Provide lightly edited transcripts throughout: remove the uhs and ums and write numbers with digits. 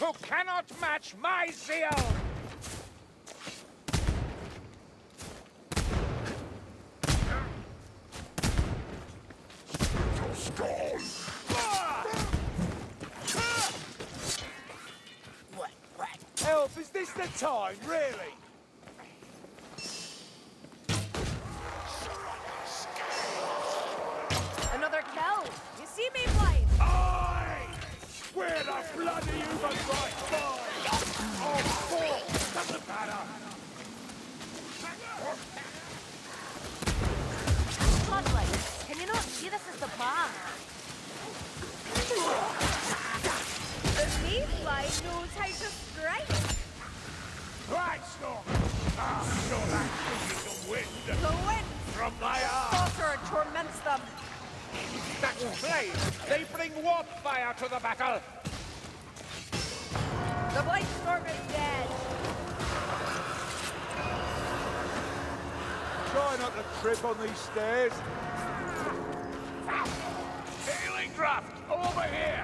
who cannot match my zeal! Help, is this the time, really? Another kill. You see me, Blight? Aye! Where the bloody human right by? Oh, fuck! Doesn't matter. Bloodlight, can you not see this is the plan? The Mayfly knows how to strike. Right, Storm! Ah, so that is the wind The wind, from my arm! Stalker torments them. That's flame! They bring warp fire to the battle! The Blight Storm is dead. Try not to trip on these stairs. Healing draft! Over here!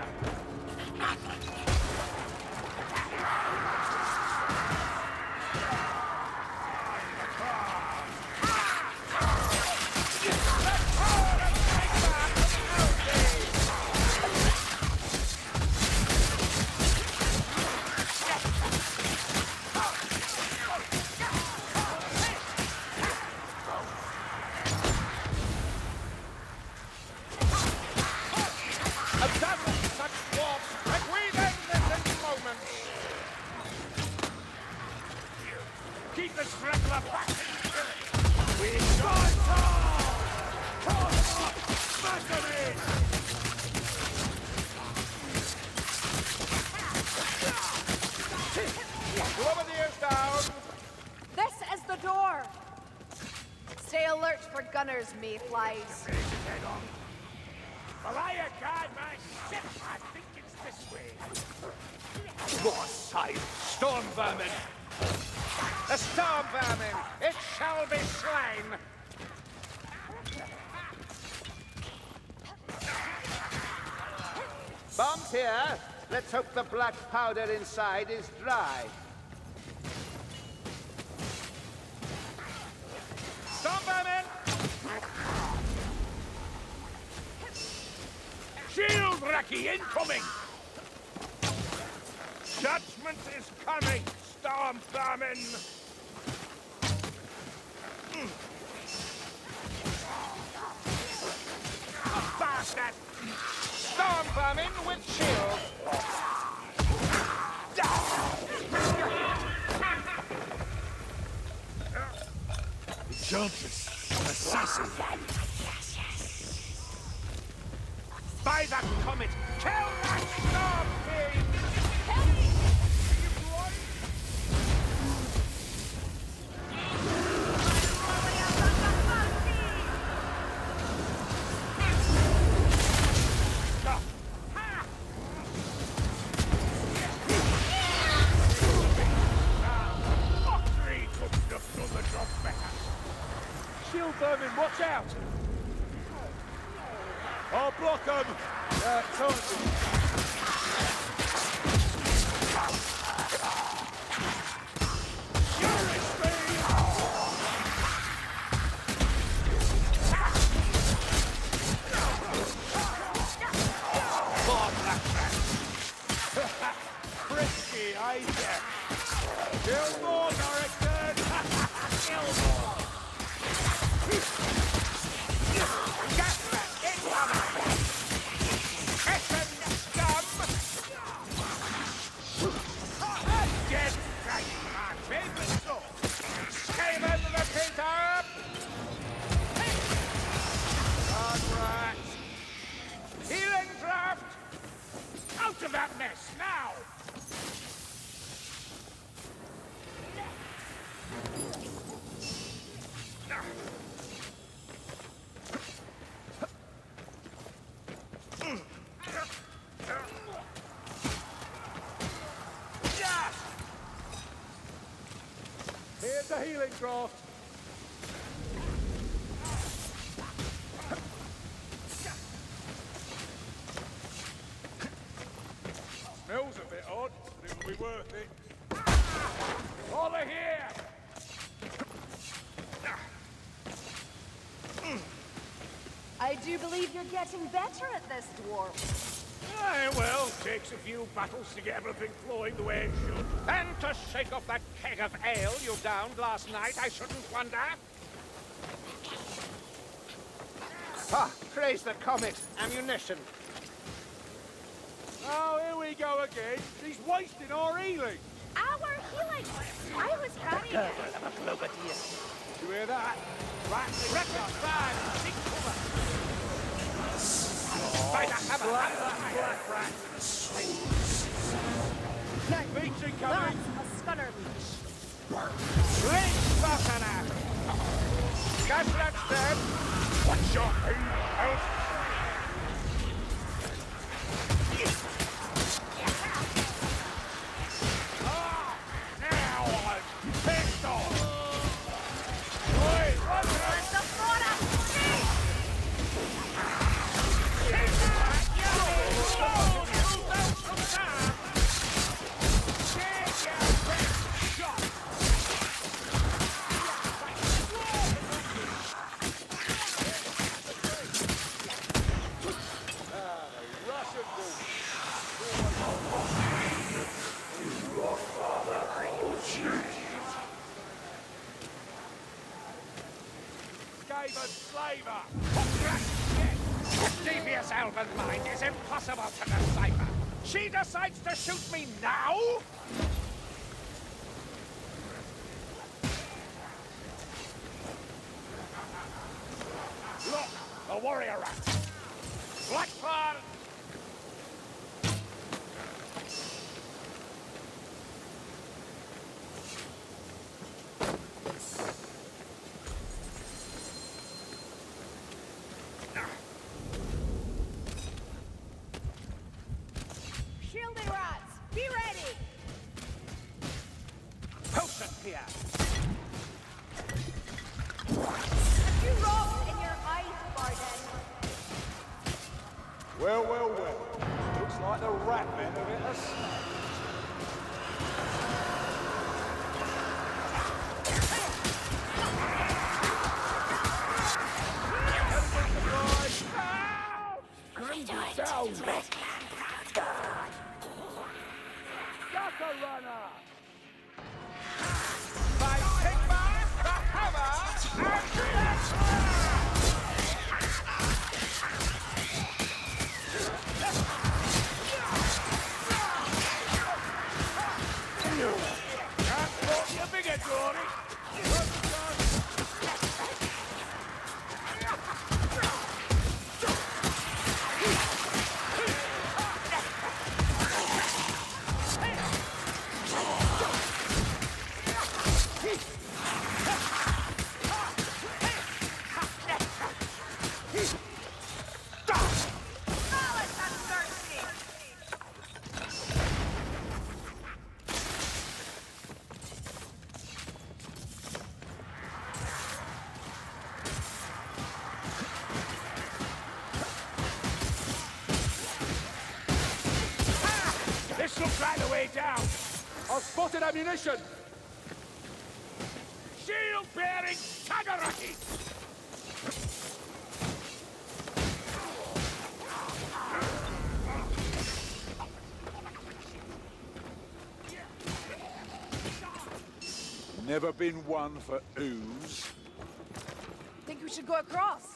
Keep the straggler back! We got time! Cross up! Smash them in! Lower the ears down! This is the door. Stay alert for gunners, Mayflies. Malaya guard my ship! I think it's this way. More sight! Storm vermin! The storm vermin! It shall be slain! Bombs here. Let's hope the black powder inside is dry. Storm vermin! Shield Raki incoming! Judgment is coming, Storm Vermin! Bastard! Storm vermin with shield! Enchantress! Assassin! By that comet, kill that storm fiend! Shield vermin, watch out! I'll block them! Frisky, I guess. Kill more, director! Kill more! Healing draft! Out of that mess, now! Here's the healing draft. Smells a bit odd. It'll be worth it. Over here! I do believe you're getting better at this, dwarf. Aye, well, takes a few battles to get everything flowing the way it should. And to shake off that keg of ale you downed last night, I shouldn't wonder. Ah, praise the comet. Ammunition. Oh, here we go again. He's wasting our healing. Our healing! I was carrying it. You hear that? Record 5, take cover. By the hammer, Black rat. Beats incoming. That's a stunner leech. Lynch Buchanan. Gaslat's dead. What's your aim, elf? Now I'm pissed off. Oi, run Where's the flora? Skaven slaver! Devious elven mind is impossible to decipher. She decides to shoot me now? Look, a warrior rat! Blackfire! Shielding rods, be ready! Potion here. You rolled in your eyes, Barden. Well, well, well. Looks like the rat men have hit us. Gutter runner! By Sigmar, the hammer, and Can't spot your bigger, Geordie! This looks like the way down. I've spotted ammunition. Shield-bearing Tagaraki! Never been one for ooze. Think we should go across?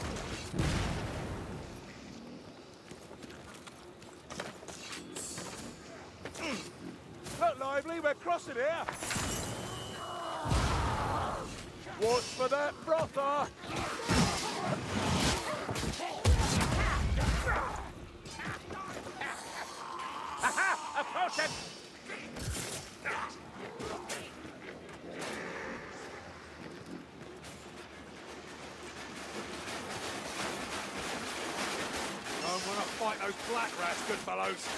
Look lively, we're crossing here. Watch for that brother. aha! A potion! Don't want to fight those black rats, good fellows.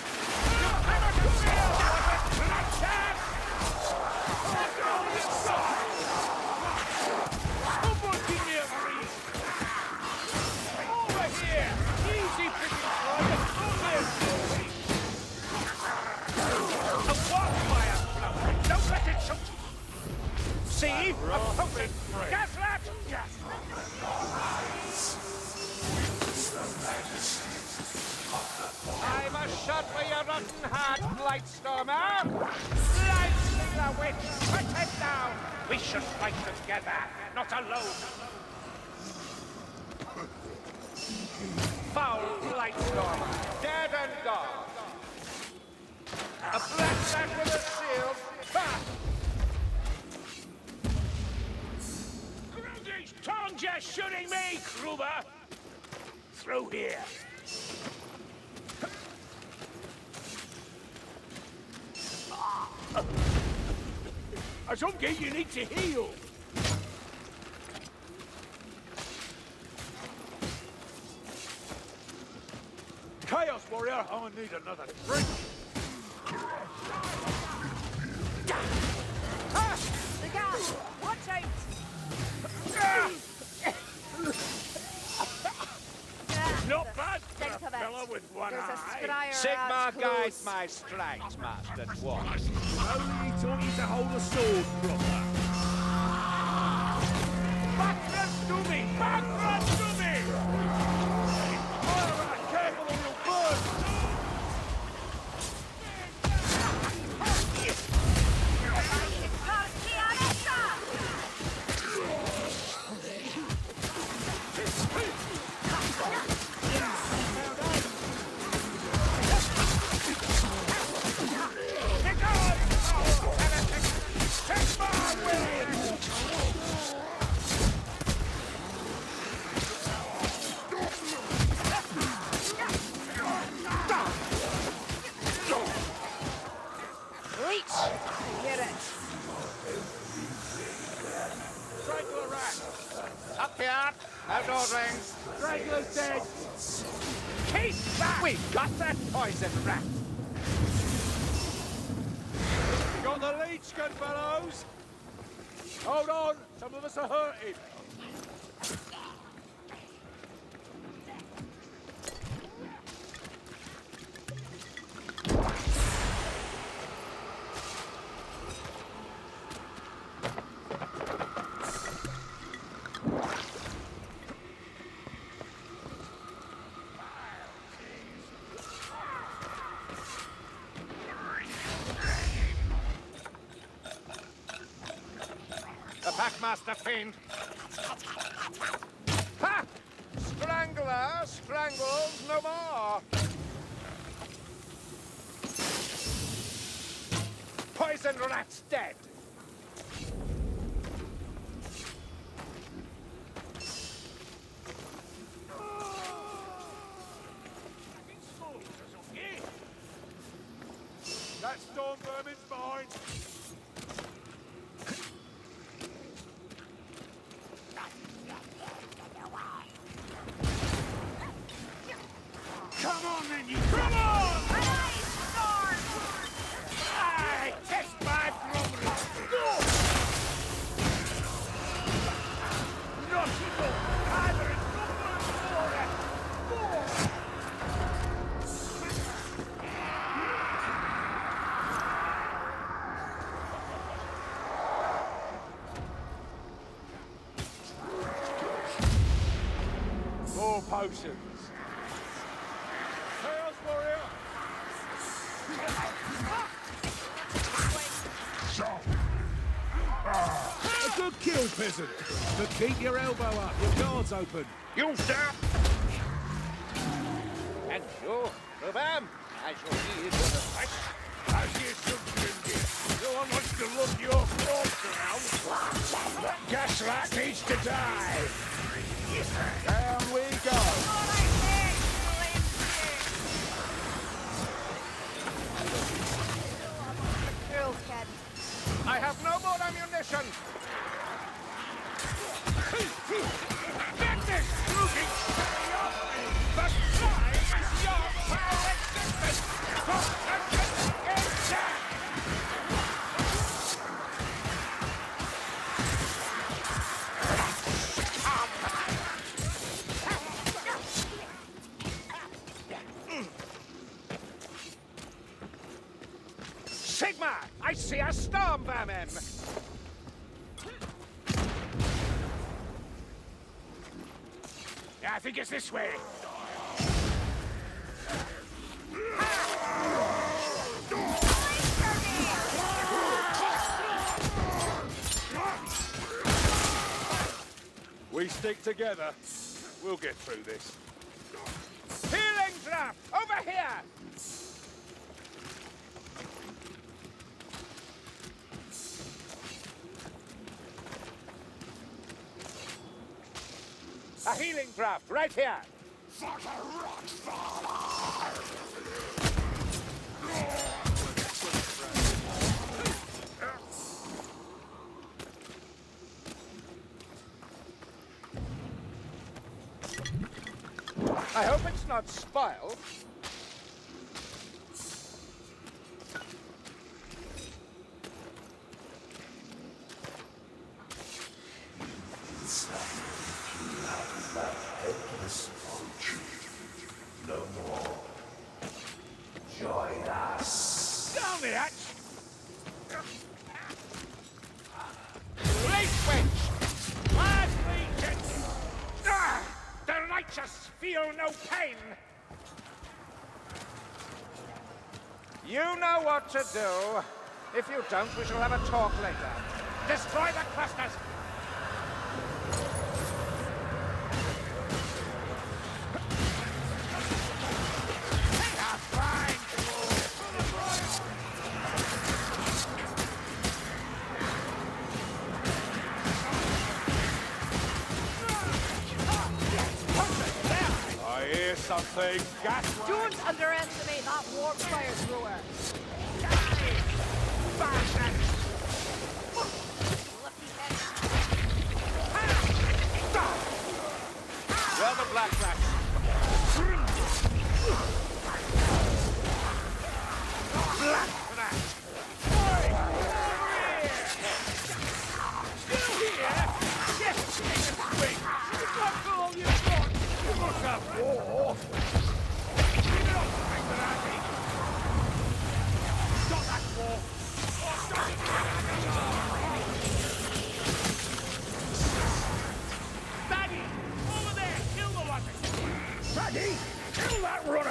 Someone give me a breeze! Over here! Easy picking, private! Over here! See? A potent gaslat! I must shut for your rotten heart, Blightstormer! Lights the witch! Put it down! We should fight together, not alone! Foul Blightstormer, dead and gone! A black man with a shield! Ha! Grundy's tongue just shooting me, Kruber! Through here. Azumgi, you need to heal! Chaos Warrior, I need another drink! Ah! The gas! Watch out! Not bad for Think a of it. fella with one There's a eye. scryer Sigmar out guides close. my strides, Master Dwarf. Only taught you to hold a sword proper. Backrun to me! Backrun to me! Alright, careful or you'll burn! Get it. Strangler rat! Up here! No ordering! Strangler's dead! Keep back! We've got that poison rat! You got the leech, good fellows! Hold on, some of us are hurting. The Packmaster Fiend! Ha! Strangler strangles no more! Poison rat's dead! That storm vermin's mine! Come on, then, you... Come on! I test my progress! Not evil! Either in number and order! More potions. Chaos Warrior! A good kill, peasant. But keep your elbow up, your guard's open. You dare! And you, Rubam, I shall lead to the fight. As you should, Grindy. No one wants to look your corpse around. That gaslight needs to die. Down we go. Drill, kid. I have no more ammunition! Get this looking silly off me! The slime is your power existence! Concentrate is dead! Sigmar! I see a storm vermin! I think it's this way. We stick together, we'll get through this. Healing draft! Over here! A healing draft, right here! I hope it's not spoiled. No more. Join us. Down the hatch! Blade Witch! Last Legion! The righteous feel no pain! You know what to do. If you don't, we shall have a talk later. Destroy the clusters! Something. Gas. Don't underestimate that warp fire thrower. Well, the black flash. Black flash. Still here? Yes, swing. It's not all you've got. You must have war. Baggy! Over there! Kill the one! Baggy! Kill that runner!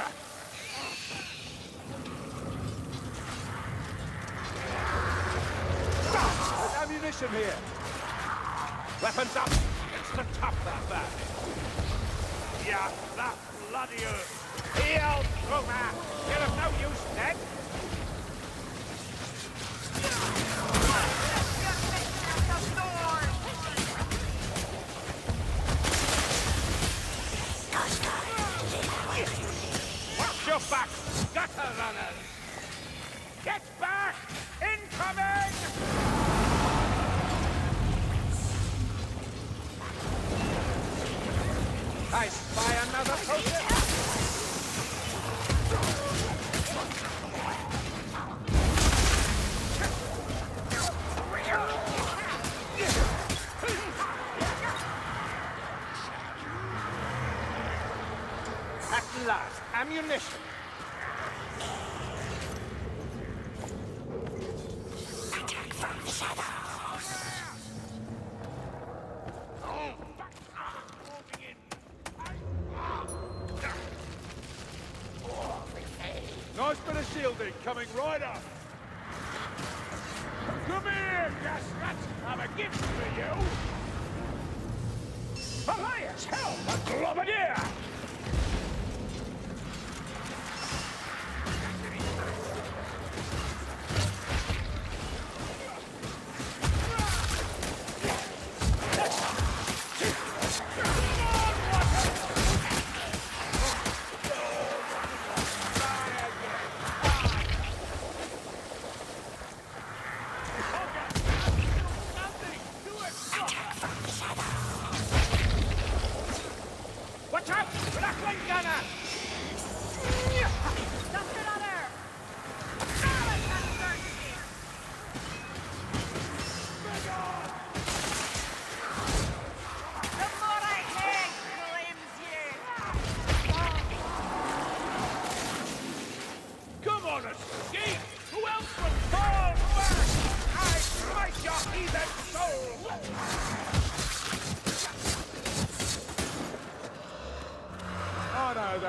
There's ammunition here. Weapons up! It's the top that bad. Yeah, that bloody earth. Heal, Roma! You're of no use, dead! Watch your back, gutter runners! Get back! Incoming! I spy another potion! At last, ammunition! Attack from the shadows. Nice bit of shielding coming right up. Come here, Gasrat! I've a gift for you! Elias, help! A globadier!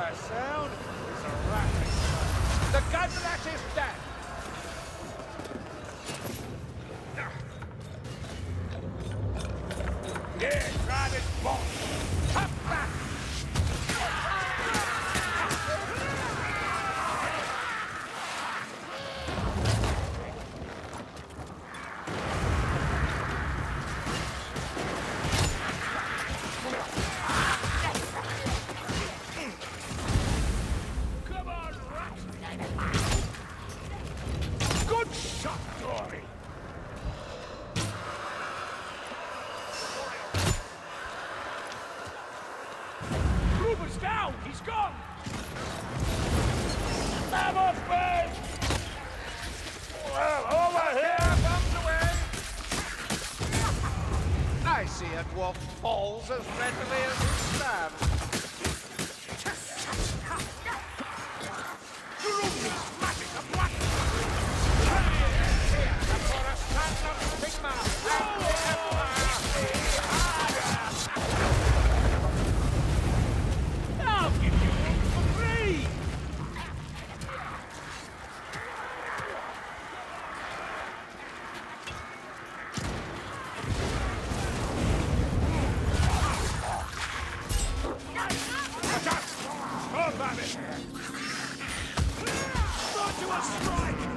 that sound? It's a rattling sound. The gunrat is dead! Here, try this boss. Come back! Come on, rat. Good shot, Dory. Ruben's down! He's gone! Come off me! Well, over here! Bombs away! I see a dwarf falls as readily as he stabs. I'll give you one for free! Watch out! Stop at it! Start to a strike!